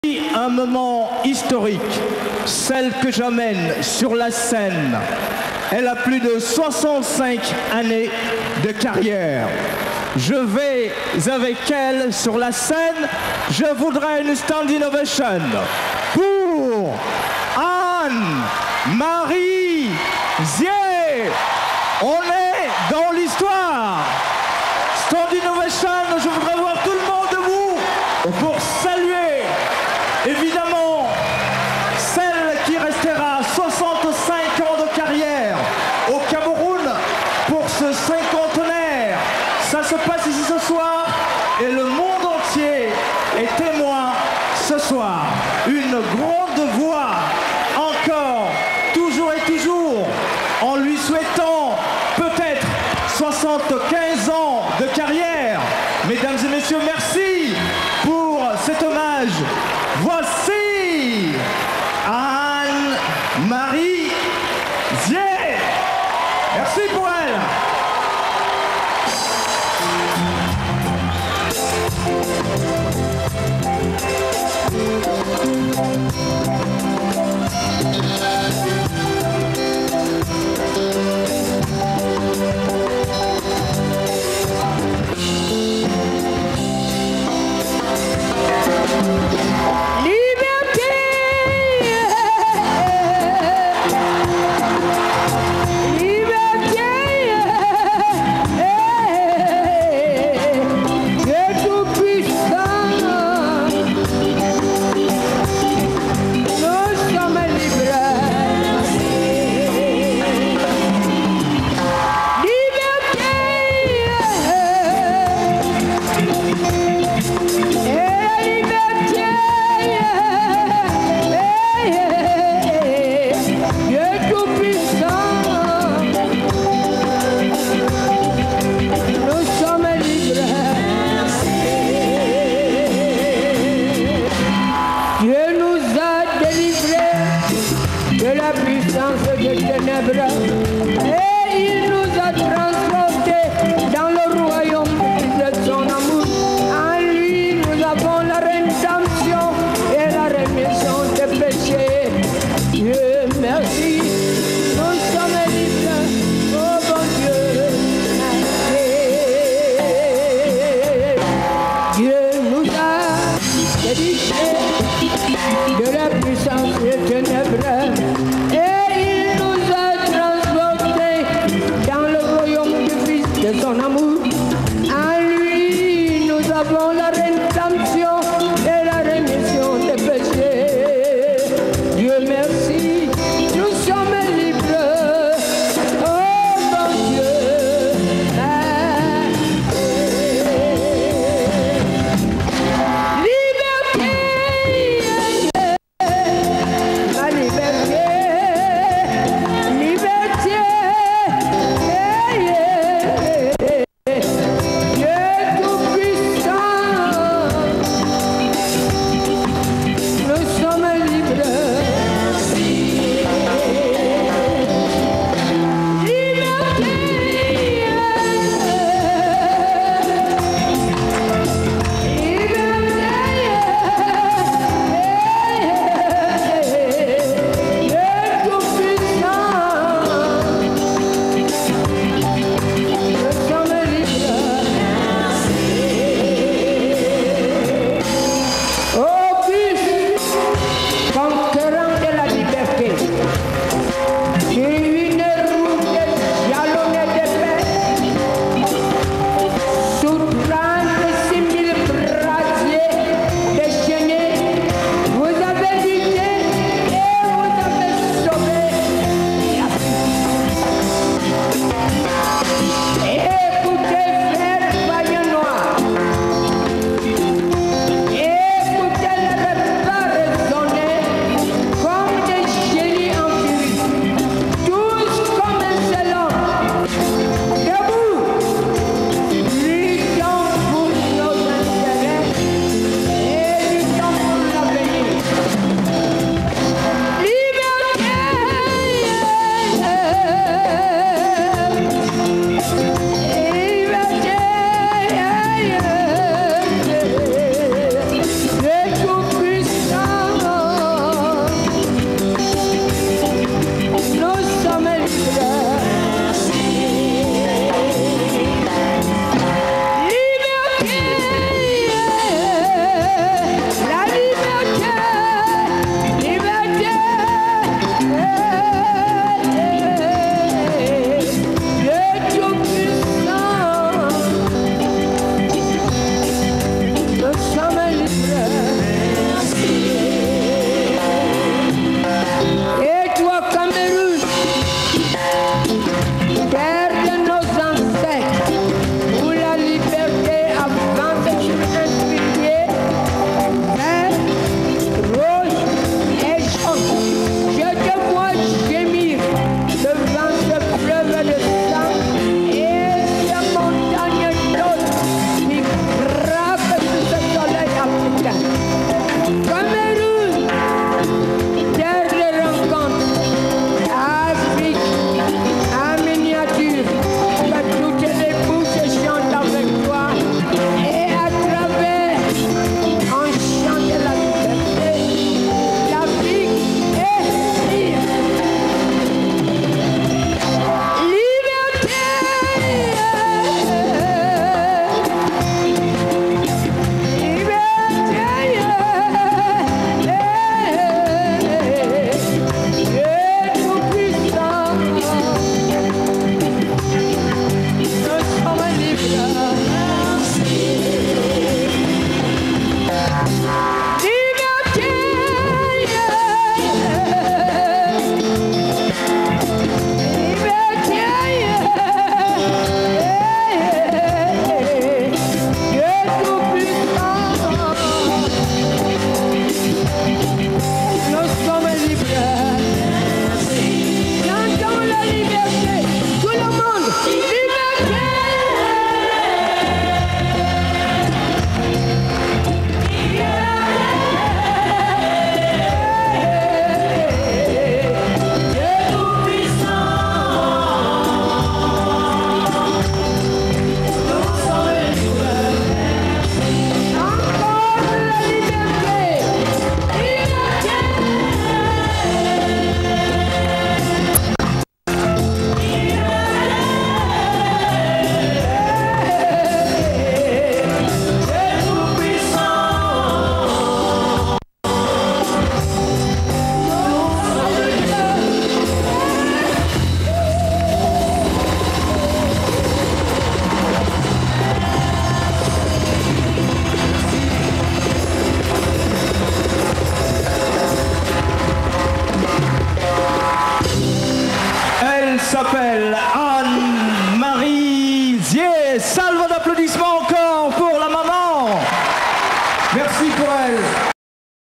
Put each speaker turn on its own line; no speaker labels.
Un moment historique, celle que j'amène sur la scène. Elle a plus de 65 années de carrière. Je vais avec elle sur la scène. Je voudrais une standing ovation pour Anne-Marie Zier. On est dans l'histoire. Standing ovation, je voudrais voir tout le monde debout pour saluer évidemment celle qui restera 65 ans de carrière au Cameroun pour ce cinquantenaire. Ça se passe ici ce soir et le monde entier est témoin ce soir. Une grande voix encore, toujours et toujours, en lui souhaitant peut-être 75 ans de carrière. Mesdames et messieurs, merci pour cet hommage. Voici Anne-Marie Zier. Merci pour elle.
Liberté,
s'appelle